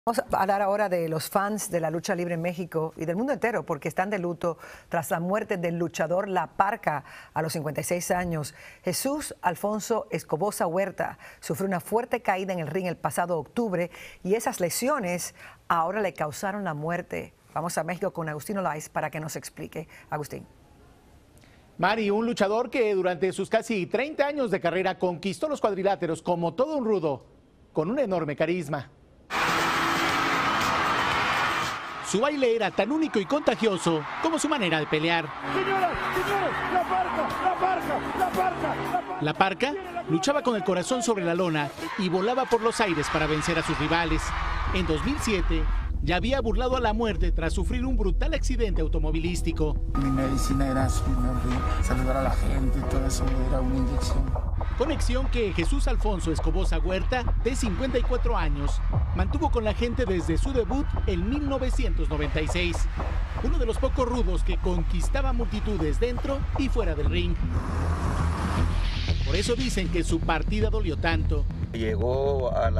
Vamos a hablar ahora de los fans de la lucha libre en México y del mundo entero porque están de luto tras la muerte del luchador La Parca a los 56 años. Jesús Alfonso Escobosa Huerta sufrió una fuerte caída en el ring el pasado octubre y esas lesiones ahora le causaron la muerte. Vamos a México con Agustín Olaiz para que nos explique. Agustín. Mari, un luchador que durante sus casi 30 años de carrera conquistó los cuadriláteros como todo un rudo, con un enorme carisma. Su baile era tan único y contagioso como su manera de pelear. Señoras, señores, La Parca, La Parca, La Parca, La Parca. La Parca luchaba con el corazón sobre la lona y volaba por los aires para vencer a sus rivales. En 2007 ya había burlado a la muerte tras sufrir un brutal accidente automovilístico. Mi medicina era saludar a la gente, todo eso era una inyección. Conexión que Jesús Alfonso Escobosa Huerta, de 54 años, mantuvo con la gente desde su debut en 1996. Uno de los pocos rudos que conquistaba multitudes dentro y fuera del ring. Por eso dicen que su partida dolió tanto. Llegó a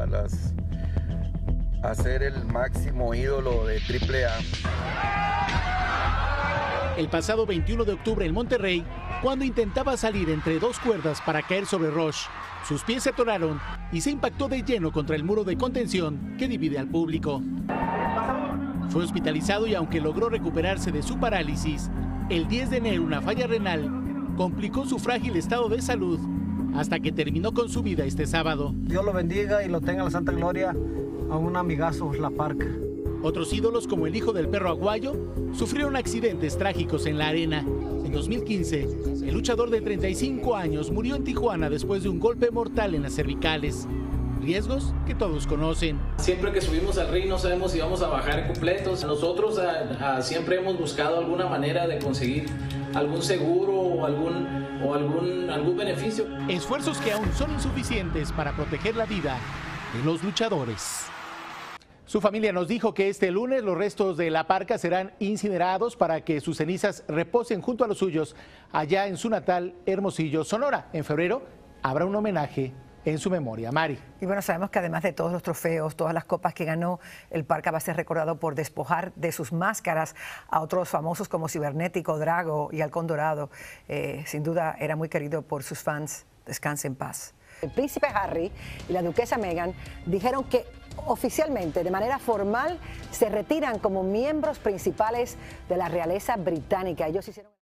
ser el máximo ídolo de AAA. El pasado 21 de octubre en Monterrey, cuando intentaba salir entre dos cuerdas para caer sobre Rush, sus pies se atoraron y se impactó de lleno contra el muro de contención que divide al público. Fue hospitalizado y aunque logró recuperarse de su parálisis, el 10 de enero una falla renal complicó su frágil estado de salud hasta que terminó con su vida este sábado. Dios lo bendiga y lo tenga en la santa gloria a un amigazo, La Parca. Otros ídolos, como el hijo del perro aguayo, sufrieron accidentes trágicos en la arena. En 2015, el luchador de 35 años murió en Tijuana después de un golpe mortal en las cervicales. Riesgos que todos conocen. Siempre que subimos al ring no sabemos si vamos a bajar completos. Nosotros siempre hemos buscado alguna manera de conseguir algún seguro o algún beneficio. Esfuerzos que aún son insuficientes para proteger la vida de los luchadores. Su familia nos dijo que este lunes los restos de La Parca serán incinerados para que sus cenizas reposen junto a los suyos allá en su natal Hermosillo, Sonora. En febrero habrá un homenaje en su memoria. Mari. Y bueno, sabemos que además de todos los trofeos, todas las copas que ganó, el Parca va a ser recordado por despojar de sus máscaras a otros famosos como Cibernético, Drago y Halcón Dorado. Sin duda era muy querido por sus fans. Descanse en paz. El príncipe Harry y la duquesa Meghan dijeron que oficialmente, de manera formal, se retiran como miembros principales de la realeza británica. Ellos hicieron